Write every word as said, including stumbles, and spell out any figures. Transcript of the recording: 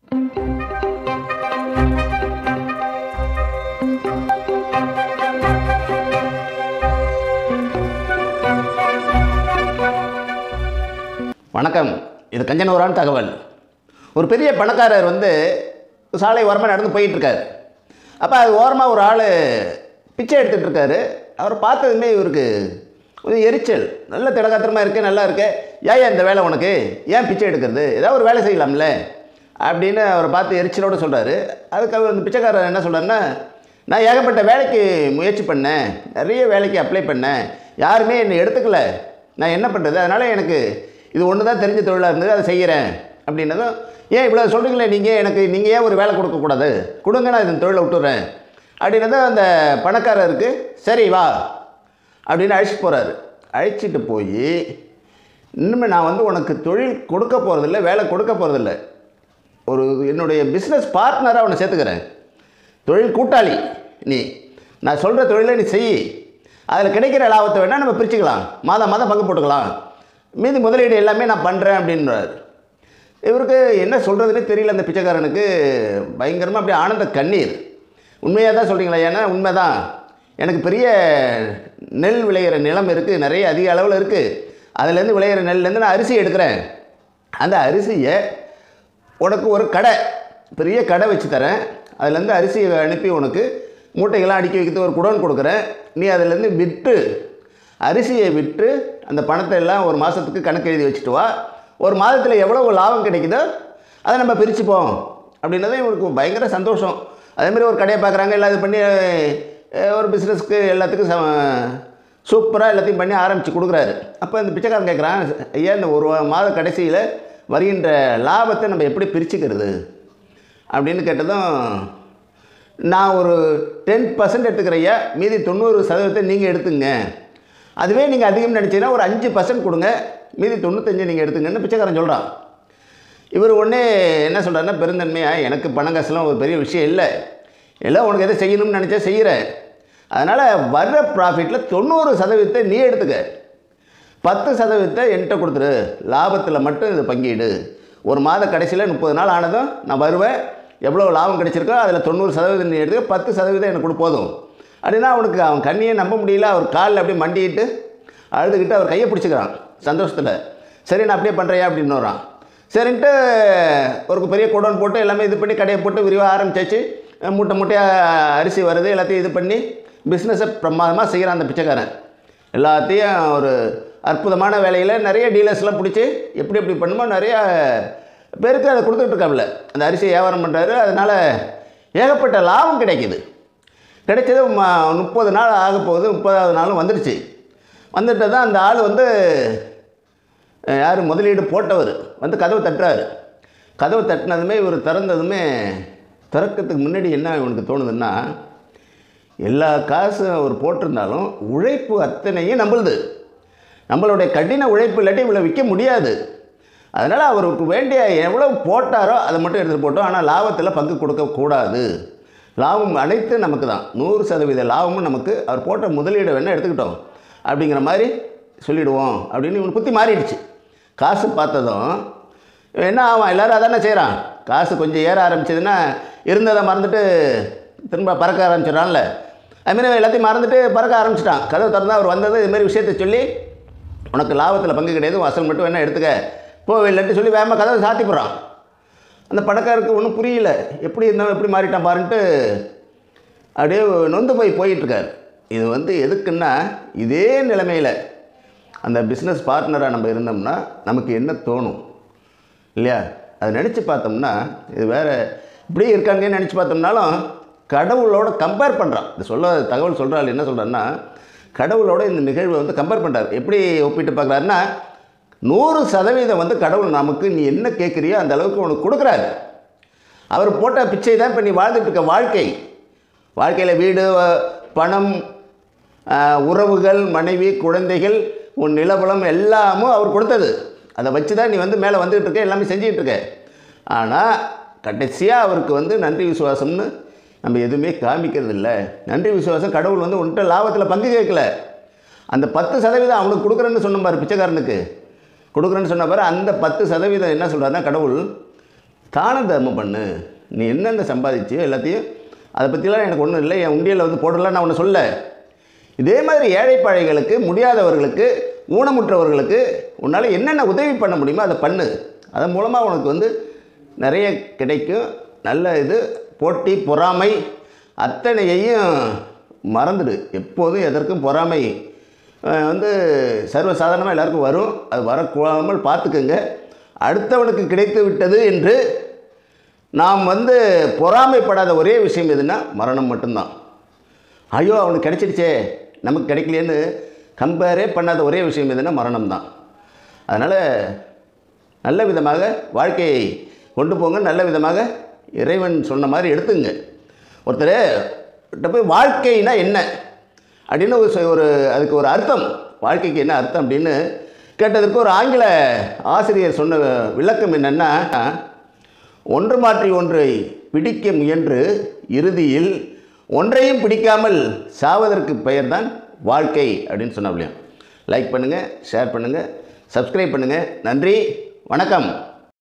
வணக்கம். இது கஞ்சனூரான தகவல். ஒரு பெரிய பணக்காரர் வந்து சாலை ஓரமாக நடந்து போயிட்டுருக்காரு. அப்போ அது ஓரமாக ஒரு ஆள் பிச்சை எடுத்துகிட்டு இருக்காரு. அவரை பார்த்ததுமே இவருக்கு கொஞ்சம் எரிச்சல். நல்ல திடகாத்திரமாக இருக்குது, நல்லா இருக்கு, ஏன் இந்த வேலை உனக்கு, ஏன் பிச்சை எடுக்கிறது, ஏதாவது ஒரு வேலை செய்யலாம்ல அப்படின்னு அவரை பார்த்து எரிச்சலோடு சொல்கிறாரு. அதுக்கு அவர் அந்த பிச்சைக்காரர் என்ன சொல்கிறாருன்னா, நான் ஏகப்பட்ட வேலைக்கு முயற்சி பண்ணேன், நிறைய வேலைக்கு அப்ளை பண்ணேன், யாருமே என்னை எடுத்துக்கல, நான் என்ன பண்ணுறது, அதனால் எனக்கு இது ஒன்று தான் தெரிஞ்ச தொழிலாக இருந்தது, அதை செய்கிறேன் அப்படின்னதும், ஏன் இவ்வளோ சொல்கிறீங்களே நீங்கள், எனக்கு நீங்கள் ஏன் ஒரு வேலை கொடுக்கக்கூடாது, கொடுங்க, நான் இந்த தொழிலை விட்டுறேன் அப்படின்னதும் அந்த பணக்காரருக்கு சரி வா அப்படின்னு அழைச்சிட்டு போகிறாரு. அழைச்சிட்டு போய் இன்னுமே நான் வந்து உனக்கு தொழில் கொடுக்க போகிறதில்ல, வேலை கொடுக்க போகிறதில்ல, ஒரு என்னுடைய பிஸ்னஸ் பார்ட்னராக அவனை சேர்த்துக்கிறேன், தொழில் கூட்டாளி நீ, நான் சொல்கிற தொழிலை நீ செய், அதில் கிடைக்கிற லாபத்தை வேணால் நம்ம பிரிச்சுக்கலாம், மாதம் மாதம் பங்கு போட்டுக்கலாம், மீதி முதலீடு எல்லாமே நான் பண்ணுறேன் அப்படின்றார். இவருக்கு என்ன சொல்கிறதுனே தெரியல. அந்த பிச்சைக்காரனுக்கு பயங்கரமாக அப்படியே ஆனந்த கண்ணீர். உண்மையாக தான் சொல்கிறீங்களா? ஏன்னா உண்மை தான், எனக்கு பெரிய நெல் விளையிற நிலம் இருக்குது, நிறைய அதிக அளவில் இருக்குது, அதுலேருந்து விளையிற நெல்லேருந்து நான் அரிசி எடுக்கிறேன், அந்த அரிசியை உனக்கு ஒரு கடை, பெரிய கடை வச்சு தரேன், அதுலேருந்து அரிசியை அனுப்பி உனக்கு மூட்டைகள்லாம் அடுக்கி வைக்கிறது ஒரு குடோன் கொடுக்குறேன், நீ அதிலேருந்து விற்று அரிசியை விற்று அந்த பணத்தை எல்லாம் ஒரு மாதத்துக்கு கணக்கு எழுதி வச்சுட்டு வா, ஒரு மாதத்தில் எவ்வளோ லாபம் கிடைக்குதோ அதை நம்ம பிரிச்சுப்போம் அப்படின்னது இவங்களுக்கு பயங்கர சந்தோஷம். அதேமாதிரி ஒரு கடையை பார்க்குறாங்க, எல்லாம் இது பண்ணி ஒரு பிஸ்னஸ்க்கு எல்லாத்துக்கும் ச சூப்பராக எல்லாத்தையும் பண்ணி ஆரம்பித்து கொடுக்குறாரு. அப்போ இந்த பிச்சைக்காரன் கேட்குறான், ஐயா இந்த ஒரு மாத கடைசியில் வருகின்ற லாபத்தை நம்ம எப்படி பிரிச்சுக்கிறது அப்படின்னு கேட்டதும், நான் ஒரு டென் பர்சன்ட் எடுத்துக்கிறையா, மீதி தொண்ணூறு சதவீதத்தை நீங்கள் எடுத்துங்க, அதுவே நீங்கள் அதிகம் நினச்சிங்கன்னா ஒரு அஞ்சு பர்சன்ட் கொடுங்க, மீதி தொண்ணூத்தஞ்சு நீங்கள் எடுத்துங்கன்னு பிச்சைக்காரன் சொல்கிறான். இவர் உடனே என்ன சொல்கிறாருன்னா, பெருந்தன்மையாக எனக்கு பணம் காசுலாம் ஒரு பெரிய விஷயம் இல்லை, எல்லாம் உனக்கு எதை செய்யணும்னு நினச்சா செய்கிறேன், அதனால் வர்ற ப்ராஃபிட்டில் தொண்ணூறு சதவீதத்தை நீ எடுத்துக்க, பத்து சதவீதத்தை என்கிட்ட கொடுத்துரு, லாபத்தில் மட்டும் இது பங்கீடு, ஒரு மாத கடைசியில் முப்பது நாள் ஆனதும் நான் வருவேன், எவ்வளோ லாபம் கிடைச்சிருக்கோ அதில் தொண்ணூறு சதவீதம் நீ எடுத்துக்க, பத்து சதவீதம் எனக்கு கொடு போதும் அப்படின்னா அவனுக்கு அவன் கண்ணியே நம்ப முடியல. அவர் காலில் அப்படியே மண்டிட்டு அழுதுகிட்டு அவர் கையை பிடிச்சிக்கிறான் சந்தோஷத்தில். சரி நான் அப்படியே பண்ணுறியா அப்படின்னு வரான். சரின்ட்டு ஒரு பெரிய குடோன் போட்டு எல்லாமே இது பண்ணி கடையை போட்டு விரிவாக ஆரம்பிச்சாச்சு. மூட்டை மூட்டையாக அரிசி வருது, எல்லாத்தையும் இது பண்ணி பிஸ்னஸை பிரமாதமாக செய்கிறான் அந்த பிச்சைக்காரன். எல்லாத்தையும் ஒரு அற்புதமான வேலையில் நிறைய டீலர்ஸ்லாம் பிடிச்சி எப்படி எப்படி பண்ணுமோ நிறையா பேருக்கு அதை கொடுத்துட்ருக்காப்புல. அந்த அரிசியை வியாபாரம் பண்ணுறாரு, அதனால் ஏகப்பட்ட லாபம் கிடைக்கிது. கிடைச்சது முப்பது நாள் ஆக போகுது, முப்பதாவது நாளும் வந்துடுச்சு. வந்துட்டு தான் அந்த ஆள் வந்து யார் முதலீடு போட்டவர் வந்து கதவு தட்டுறாரு. கதவு தட்டினதுமே இவர் திறந்ததுமே, திறக்கிறதுக்கு முன்னாடி என்ன இவனுக்கு தோணுதுன்னா, எல்லா காசும் அவர் போட்டிருந்தாலும் உழைப்பு அத்தனையும் நம்மளுது, நம்மளுடைய கடின உழைப்பு இல்லாட்டி இவ்வளோ விற்க முடியாது, அதனால் அவருக்கு வேண்டிய எவ்வளோ போட்டாரோ அதை மட்டும் எடுத்துகிட்டு போட்டோம், ஆனால் லாபத்தில் பங்கு கொடுக்கக்கூடாது, லாபம் அனைத்து நமக்கு தான், நூறு சதவீத லாபமும் நமக்கு, அவர் போட்ட முதலீடை வேணால் எடுத்துக்கிட்டோம் அப்படிங்கிற மாதிரி சொல்லிவிடுவோம் அப்படின்னு இவனுக்கு புத்தி மாறிடுச்சு. காசு பார்த்ததும் என்ன ஆகும், எல்லோரும் அதானே செய்கிறான், காசு கொஞ்சம் ஏற ஆரம்பிச்சதுன்னா இருந்ததை மறந்துட்டு திரும்ப பறக்க ஆரம்பிச்சிடறான்ல, அதுமாரி எல்லாத்தையும் மறந்துட்டு பறக்க ஆரம்பிச்சிட்டான். கதவு திறந்தால் அவர் வந்தது இதுமாரி விஷயத்தை சொல்லி, உனக்கு லாபத்தில் பங்கு கிடையாது, அசல் மட்டும் வேணால் எடுத்துக்க போவில்லைன்ட்டு சொல்லி வேகமாக கதவை சாத்தி போகிறான். அந்த பணக்காரருக்கு ஒன்றும் புரியல, எப்படி இருந்தாலும் எப்படி மாறிட்டான் பாருன்ட்டு அப்படியே நொந்து போய் போயிட்டுருக்கார். இது வந்து எதுக்குன்னா, இதே நிலைமையில் அந்த பிஸ்னஸ் பார்ட்னராக நம்ம இருந்தோம்னா நமக்கு என்ன தோணும் இல்லையா? அதை நினச்சி பார்த்தோம்னா, இது வேறு இப்படி இருக்காங்கன்னு நினச்சி பார்த்தோம்னாலும் கடவுளோட கம்பேர் பண்ணுறான். இது சொல்ல தகவல் சொல்கிறாள் என்ன சொல்கிறாருன்னா, கடவுளோட இந்த நிகழ்வை வந்து கம்பேர் பண்ணுறாரு. எப்படி ஒப்பிட்டு பார்க்குறாருன்னா, நூறு சதவீதம் வந்து கடவுள் நமக்கு நீ என்ன கேட்குறியோ அந்த அளவுக்கு உனக்கு கொடுக்குறாரு. அவர் போட்ட பிச்சை தான் இப்போ நீ வாழ்ந்துட்டு இருக்க வாழ்க்கை. வாழ்க்கையில் வீடு, பணம், உறவுகள், மனைவி, குழந்தைகள், உன் நிலபலம் எல்லாமும் அவர் கொடுத்தது. அதை வச்சு தான் நீ வந்து மேலே வந்துகிட்டு இருக்க, எல்லாமே செஞ்சுக்கிட்டு இருக்க. ஆனால் கடைசியாக அவருக்கு வந்து நன்றி விசுவாசம்னு நம்ம எதுவுமே காமிக்கிறது இல்லை. நன்றி விசுவாசம் கடவுள் வந்து உன்கிட்ட லாபத்தில் பங்கு கேட்கல, அந்த பத்து சதவீதம் அவனுக்கு கொடுக்குறேன்னு சொன்ன பாரு, பிச்சைக்காரனுக்கு கொடுக்குறேன்னு சொன்ன பாரு, அந்த பத்து சதவீதம் என்ன சொல்கிறாருன்னா, கடவுள் தான தர்மம் பண்ணு. நீ என்னென்ன சம்பாதிச்சியோ எல்லாத்தையும் அதை பற்றிலாம் எனக்கு ஒன்றும் இல்லை, என் உண்டியலில் வந்து போடலாம் நான் ஒன்று சொல்ல. இதே மாதிரி ஏழைப்பாழைகளுக்கு, முடியாதவர்களுக்கு, ஊனமுற்றவர்களுக்கு உன்னால் என்னென்ன உதவி பண்ண முடியுமோ அதை பண்ணு. அதன் மூலமாக உனக்கு வந்து நிறைய கிடைக்கும். நல்ல இது போட்டி பொறாமை அத்தனையையும் மறந்துடு. எப்போதும் எதற்கும் பொறாமை வந்து சர்வசாதாரணமாக எல்லாருக்கும் வரும். அது வரக்கூடாமல் பார்த்துக்குங்க. அடுத்தவனுக்கு கிடைத்து விட்டது என்று நாம் வந்து பொறாமைப்படாத ஒரே விஷயம் எதுன்னா மரணம் மட்டும்தான். ஐயோ அவனுக்கு கிடைச்சிடுச்சே நமக்கு கிடைக்கலையேன்னு கம்பேரே பண்ணாத ஒரே விஷயம் எதுன்னா மரணம் தான். அதனால் நல்ல விதமாக வாழ்க்கையை கொண்டு போங்க. நல்ல விதமாக இறைவன் சொன்ன மாதிரி எடுத்துங்க. ஒருத்தர் போய் வாழ்க்கைனா என்ன அப்படின்னு ஒரு அதுக்கு ஒரு அர்த்தம், வாழ்க்கைக்கு என்ன அர்த்தம் அப்படின்னு கேட்டதற்கு ஒரு ஆங்கில ஆசிரியர் சொன்ன விளக்கம் என்னென்னா, ஒன்று மாற்றி ஒன்றை பிடிக்க முயன்று இறுதியில் ஒன்றையும் பிடிக்காமல் சாவதற்கு பெயர்தான் வாழ்க்கை அப்படின்னு சொன்னாப்லையும். லைக் பண்ணுங்கள், ஷேர் பண்ணுங்கள், சப்ஸ்கிரைப் பண்ணுங்கள். நன்றி, வணக்கம்.